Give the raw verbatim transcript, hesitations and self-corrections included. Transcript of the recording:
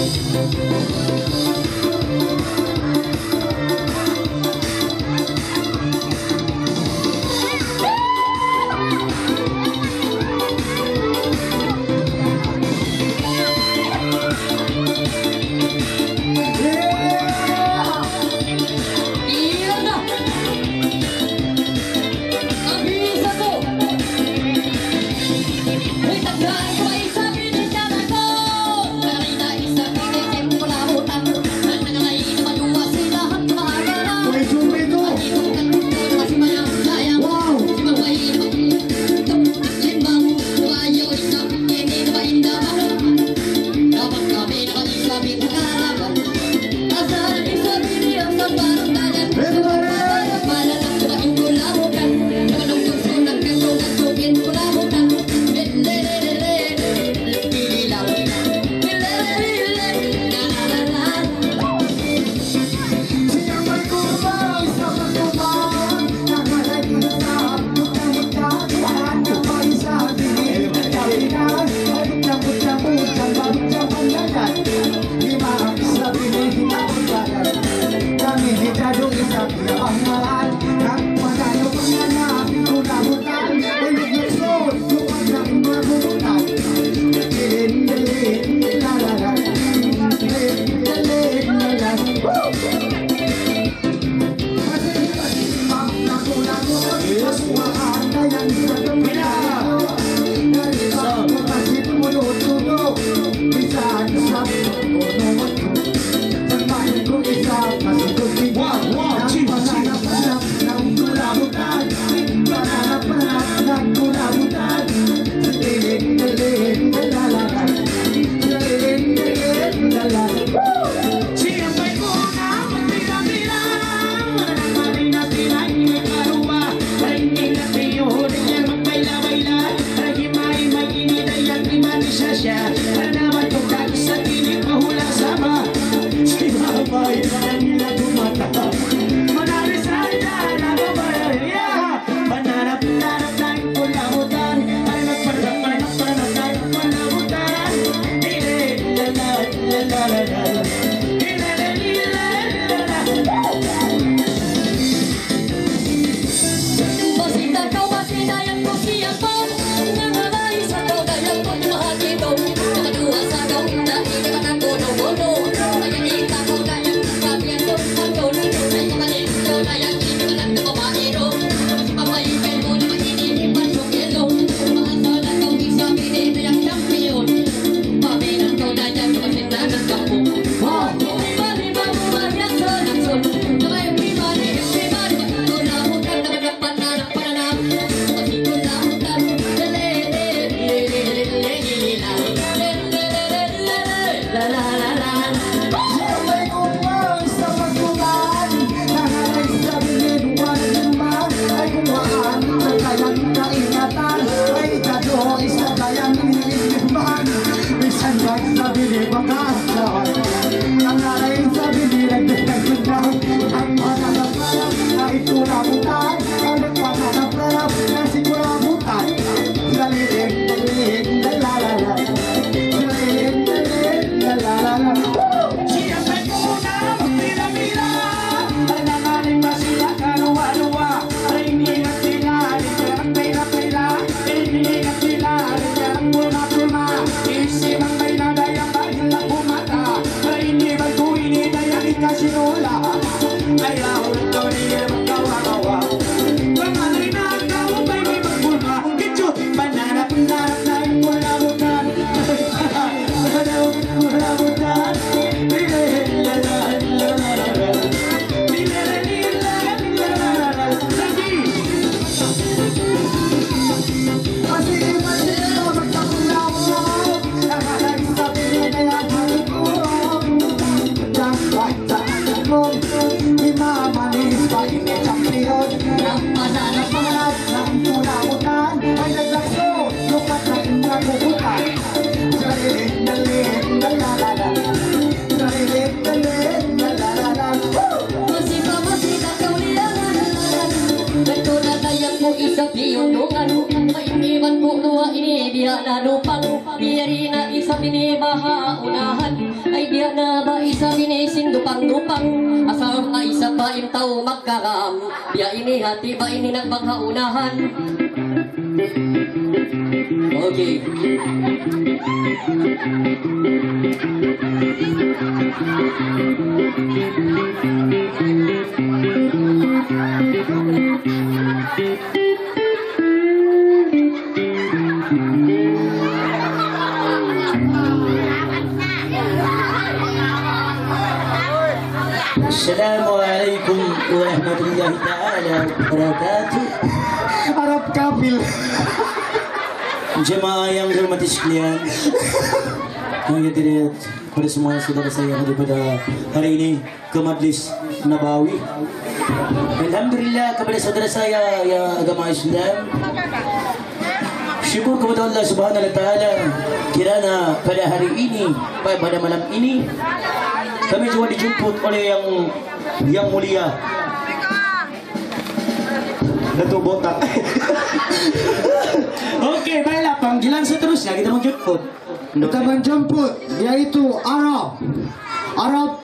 Biar na lupang, biar na isa binibahal. maghaunahan. Ay diya na ba isa binisin dupang-dupang, asam ay isa ba yung tao magkaram. Diya ini hati ba ini nagmaghaunahan. Okay. Assalamualaikum warahmatullahi ta'ala wabarakatuh. Arab kafil. Jemaah yang hormati sekalian, yang dilihat pada semua saudara saya daripada hari ini ke Majlis Nabawi. Alhamdulillah kepada saudara saya yang agama Islam. Syukur kepada Allah Subhanahu Wa Taala kirana pada hari ini, pada malam ini kami juga dijemput oleh yang yang mulia Datuk Botak. Okey, baiklah, panggilan seterusnya kita menjemput. Kita menjemput yaitu Arab. Arab